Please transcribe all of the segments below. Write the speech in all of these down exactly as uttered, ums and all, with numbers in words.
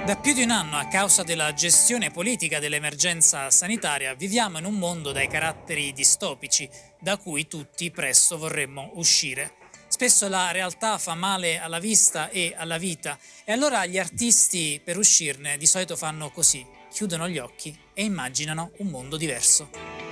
Da più di un anno, a causa della gestione politica dell'emergenza sanitaria, viviamo in un mondo dai caratteri distopici, da cui tutti presto vorremmo uscire. Spesso la realtà fa male alla vista e alla vita, e allora gli artisti, per uscirne, di solito fanno così: chiudono gli occhi e immaginano un mondo diverso.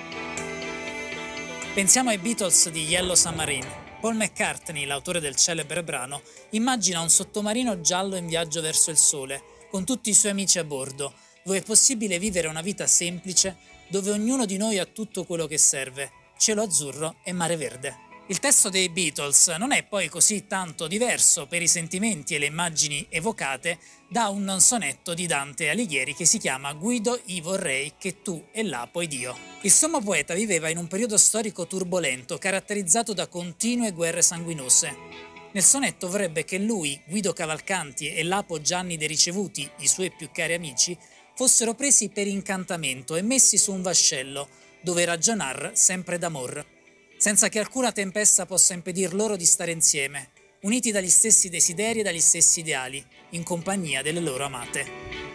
Pensiamo ai Beatles di Yellow Submarine. Paul McCartney, l'autore del celebre brano, immagina un sottomarino giallo in viaggio verso il sole, con tutti i suoi amici a bordo, dove è possibile vivere una vita semplice, dove ognuno di noi ha tutto quello che serve: cielo azzurro e mare verde. Il testo dei Beatles non è poi così tanto diverso per i sentimenti e le immagini evocate da un sonetto di Dante Alighieri che si chiama Guido, i vorrei che tu e là poi Dio. Il sommo poeta viveva in un periodo storico turbolento, caratterizzato da continue guerre sanguinose. Nel sonetto vorrebbe che lui, Guido Cavalcanti e Lapo Gianni De Ricevuti, i suoi più cari amici, fossero presi per incantamento e messi su un vascello, dove ragionar sempre d'amor, senza che alcuna tempesta possa impedir loro di stare insieme, uniti dagli stessi desideri e dagli stessi ideali, in compagnia delle loro amate.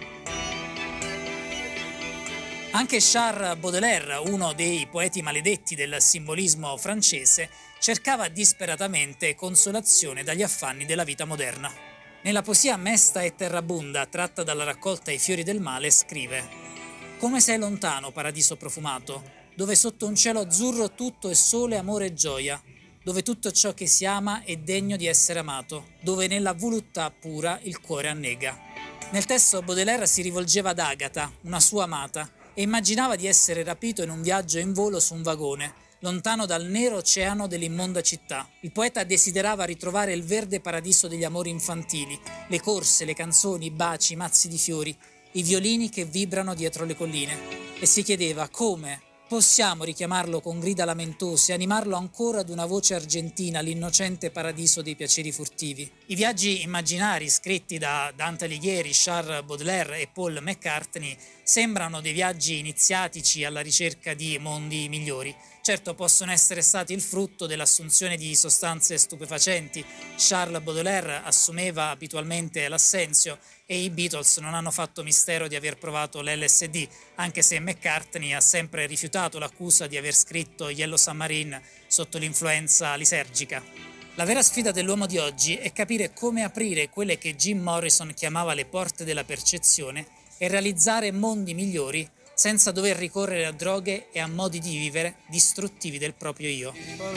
Anche Charles Baudelaire, uno dei poeti maledetti del simbolismo francese, cercava disperatamente consolazione dagli affanni della vita moderna. Nella poesia Mesta e Terrabunda, tratta dalla raccolta I fiori del male, scrive: «Come sei lontano, paradiso profumato, dove sotto un cielo azzurro tutto è sole, amore e gioia, dove tutto ciò che si ama è degno di essere amato, dove nella voluttà pura il cuore annega». Nel testo Baudelaire si rivolgeva ad Agata, una sua amata, e immaginava di essere rapito in un viaggio in volo su un vagone, lontano dal nero oceano dell'immonda città. Il poeta desiderava ritrovare il verde paradiso degli amori infantili, le corse, le canzoni, i baci, i mazzi di fiori, i violini che vibrano dietro le colline, e si chiedeva come possiamo richiamarlo con grida lamentose, animarlo ancora ad una voce argentina, l'innocente paradiso dei piaceri furtivi. I viaggi immaginari scritti da Dante Alighieri, Charles Baudelaire e Paul McCartney sembrano dei viaggi iniziatici alla ricerca di mondi migliori. Certo, possono essere stati il frutto dell'assunzione di sostanze stupefacenti. Charles Baudelaire assumeva abitualmente l'assenzio e i Beatles non hanno fatto mistero di aver provato l'L S D, anche se McCartney ha sempre rifiutato l'accusa di aver scritto Yellow Submarine sotto l'influenza lisergica. La vera sfida dell'uomo di oggi è capire come aprire quelle che Jim Morrison chiamava le porte della percezione e realizzare mondi migliori senza dover ricorrere a droghe e a modi di vivere distruttivi del proprio io.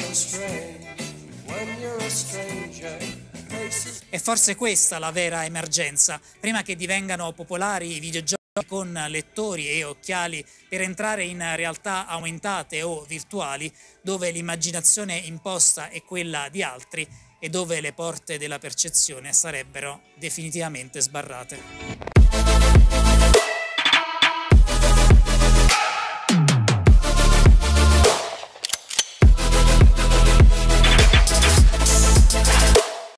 È forse questa la vera emergenza, prima che divengano popolari i videogiochi con lettori e occhiali per entrare in realtà aumentate o virtuali, dove l'immaginazione imposta è quella di altri e dove le porte della percezione sarebbero definitivamente sbarrate.